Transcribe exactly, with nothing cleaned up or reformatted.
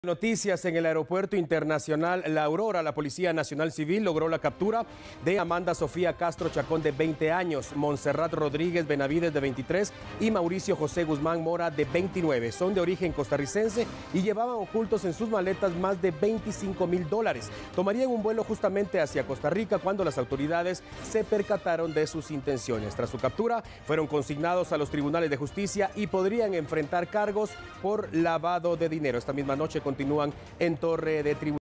Noticias en el Aeropuerto Internacional La Aurora. La Policía Nacional Civil logró la captura de Amanda Sofía Castro Chacón, de veinte años, Montserrat Rodríguez Benavides, de veintitrés, y Mauricio José Guzmán Mora, de veintinueve. Son de origen costarricense y llevaban ocultos en sus maletas más de veinticinco mil dólares. Tomarían un vuelo justamente hacia Costa Rica cuando las autoridades se percataron de sus intenciones. Tras su captura, fueron consignados a los tribunales de justicia y podrían enfrentar cargos por lavado de dinero. Esta misma noche continúan en Torre de Tribunal.